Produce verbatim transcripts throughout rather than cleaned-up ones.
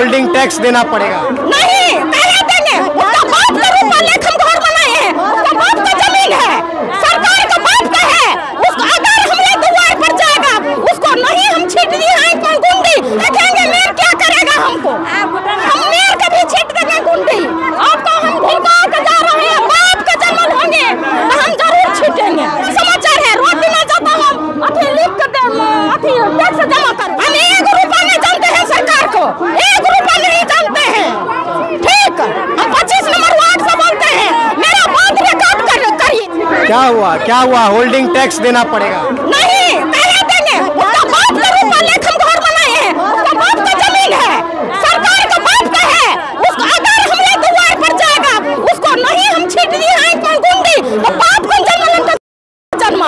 Holding tax देना पड़ेगा? नहीं, पहले देंगे। उसका बाप का रूपा लेख हम घर बनाए हैं, उसका बाप का जमीन है, सरकार का बाप का है। उसको अगर हमने दुआर पर जाएगा, उसको नहीं हम छीट दिए हैं कोई गुंडी, देखेंगे मेयर क्या करेगा हमको। हम मेयर का भी छीट देंगे गुंडी। आपको हम भिड़का के जा रहे हैं, बाप का जन्म होंगे तो हम जरूर छीटेंगे। समाचार है, रोटी में जाता हम अथी लिख के दे, अथी टैक्स जमा कर। हम एक रुपया नहीं जानते हैं सरकार को, एक रुपया नहीं जानते हैं। ठीक, हम पच्चीस नंबर वार्ड से बोलते हैं, मेरा बात रिकॉर्ड कर करिए। क्या हुआ क्या हुआ होल्डिंग टैक्स देना पड़ेगा? नहीं, पहले देंगे। उसका बाप का रूपा लेख हम घर बनाए हैं, उसका बाप का जमीन है, सरकार का बाप का है। उसको अगर हमने दुआर पर जाएगा, उसको नहीं हम छीट दिए हैं कोई गुंडी, तो बाप को जन्म जन्म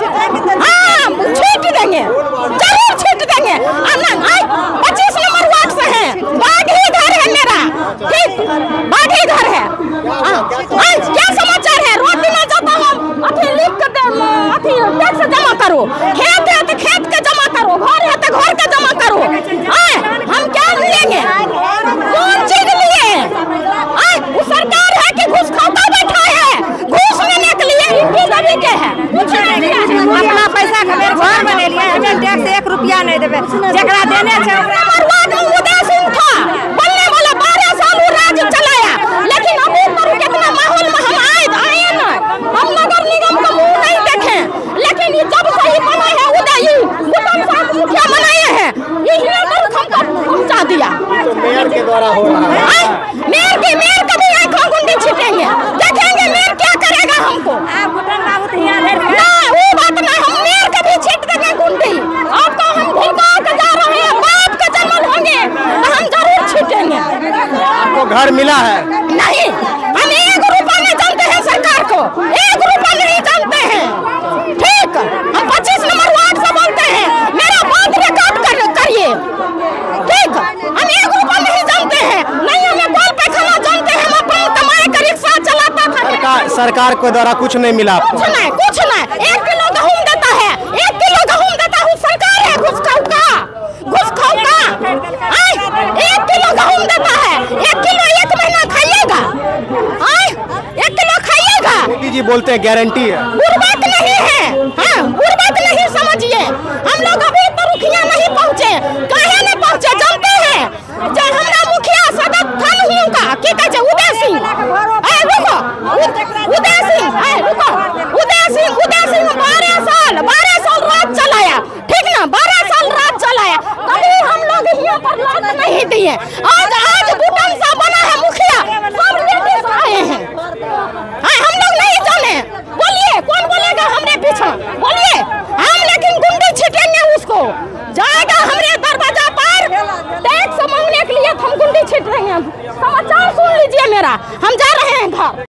हाँ छीट देंगे, जरूर छीट देंगे। पच्चीस नंबर वार्ड से है, बागी घर है मेरा। ठीक, बागी घर है। क्या समाचार है, रोटी में जाता हम अथी लिख के दे, अथी टैक्स जमा करो। खेत है तो खेत के जमा करो, घर है तो घर के जमा करो। हम क्या लेंगे, कौन चीज लिए? वो सरकार है कि घूस खाता बैठा है, घूस लेने के लिए बीजेपी के है। अपना पैसा के मेरे घर बने लिए, हमें टैक्स एक रुपया नहीं देवे, जकरा देने छे उदय सिंह था बोलने वाला, बारह साल वो राज्य चलाया, लेकिन अभी पर कितना माहौल में हम आए आए ना, हम नगर निगम का मुंह नहीं देखे, लेकिन ये जब सही बनाए हैं उदय उदय साहब मुखिया बनाए हैं, ये हमको पहुंचा दिया। तो मेयर के द्वारा हो रहा है। मेयर की मेयर कभी आंखों गुंडी छीटेंगे, देखेंगे मेयर क्या करेगा हमको। ना वो बात ना, हम मेयर कभी छीट देंगे गुंडी। आपको हम भिड़का के जा रहे हैं, बाप का जन्म होंगे तो हम जरूर छीटेंगे। आपको घर मिला है? नहीं, हम एक रुपया नहीं जानते हैं सरकार को, एक रुपया नहीं जानते हैं। ठीक, हम पच्चीस नंबर वार्ड से बोलते हैं, मेरा बात रिकॉर्ड कर करिए। ठीक, हम एक रुपया नहीं जानते हैं, नहीं हमें कॉल पे खाना जानते हैं, हम अपनी कमाई का रिक्शा चलाता था। सरकार सरकार के द्वारा कुछ नहीं मिला आपको? कुछ नहीं, कुछ नहीं। एक किलो गेहूं देता है, एक किलो गेहूं देता है सरकार है, घुस खाऊ का घुस खाऊ का एक किलो गेहूं देता है, एक किलो एक महीना खाइएगा, एक किलो खाइएगा। मोदी जी बोलते हैं गारंटी है। गुर्बत नहीं है, हाँ गुर्बत नहीं समझिए। हम लोग अभी तो रुखिया नहीं पहुँचे, काहे नहीं पहुँचे जानते हैं? जब हमारा मुखिया सदत था नहीं का, क्या कहते उदय सिंह, रुको उदय सिंह, रुको उदय सिंह, उदय सिंह बारह साल बारह साल राज चलाया, ठीक ना, बारह साल राज चलाया, कभी हम लोग यहाँ पर लात नहीं दिए। आज आज बुटन सा बना है मुखिया, सब लेडीज आए हैं। हम लोग नहीं जाने, बोलिए कौन बोलेगा हमरे पीछे, बोलिए हम, लेकिन गुंडी छीटेंगे उसको। जाएगा हमरे दरवाजा पर टैक्स मांगने के लिए, हम गुंडी छीट रहे हैं। समाचार सुन लीजिए मेरा, हम जा रहे हैं घर।